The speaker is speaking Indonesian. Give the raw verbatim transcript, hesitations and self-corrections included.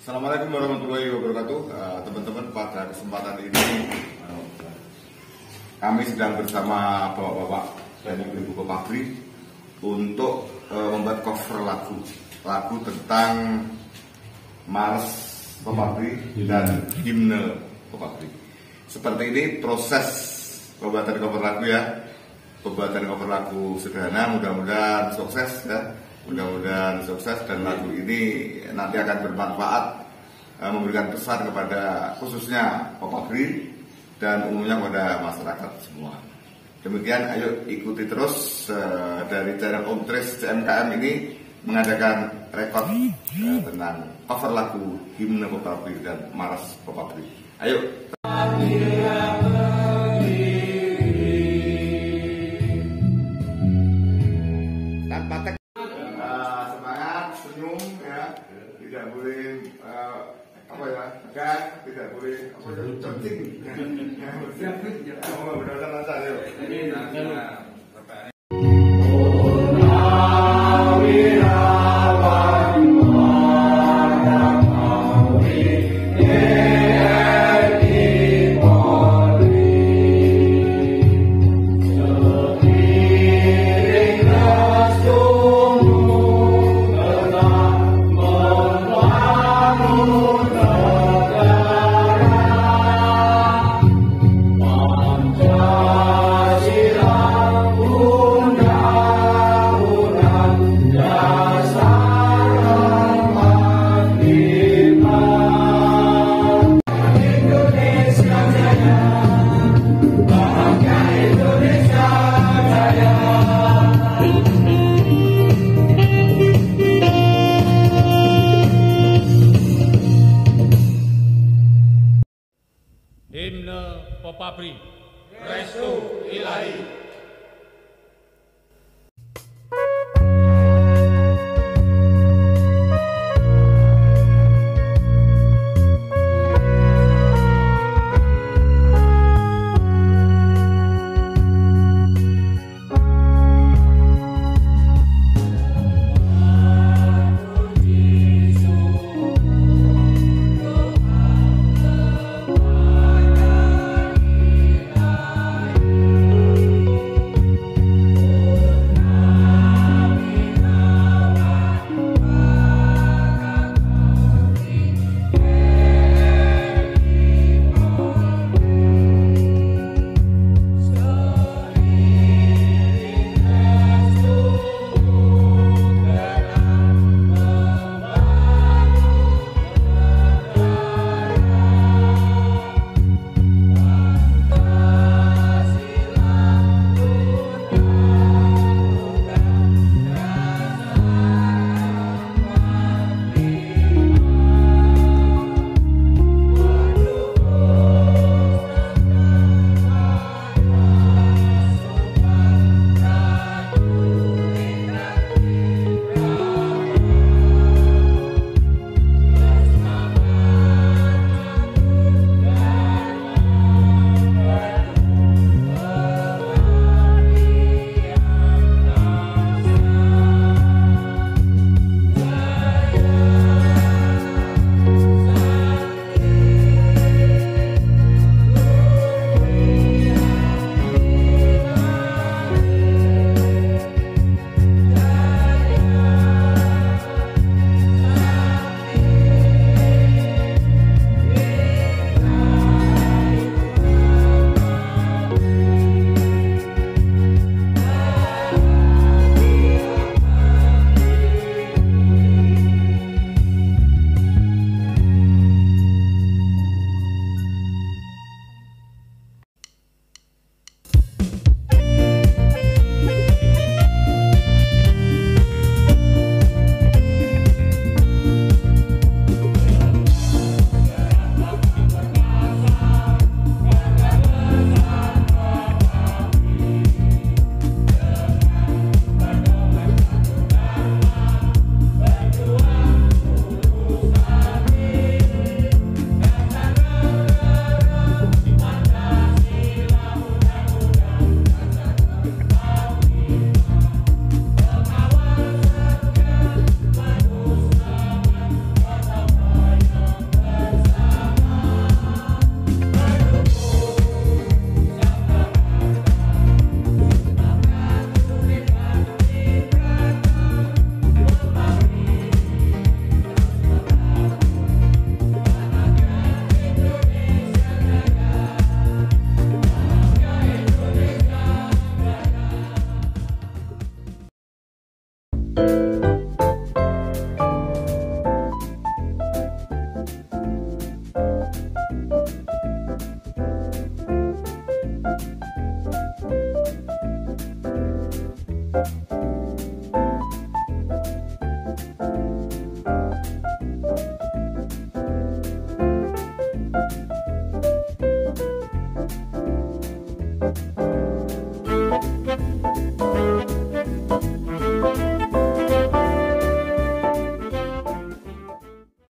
Assalamualaikum warahmatullahi wabarakatuh. Uh, teman-teman, pada kesempatan ini uh, kami sedang bersama bapak-bapak dan ibu-ibu Kopabri untuk uh, membuat cover lagu lagu tentang Mars Kopabri dan himne Kopabri. Seperti ini proses pembuatan cover lagu ya. Pembuatan cover lagu sederhana, mudah-mudahan sukses ya. Mudah-mudahan sukses dan lagu ini nanti akan bermanfaat, memberikan pesan kepada khususnya Kopabri dan umumnya kepada masyarakat semua. Demikian, ayo ikuti terus uh, dari channel Om Tris C M K M ini mengadakan rekod uh, tentang cover lagu himne Kopabri dan Mars Kopabri. Ayo. Tanpa teks. Senyum ya, tidak boleh uh, apa ya, tegang, tidak boleh apa ya, cocing. Oh, benar-benar lancar ya. Ini nanti himne Kopabri.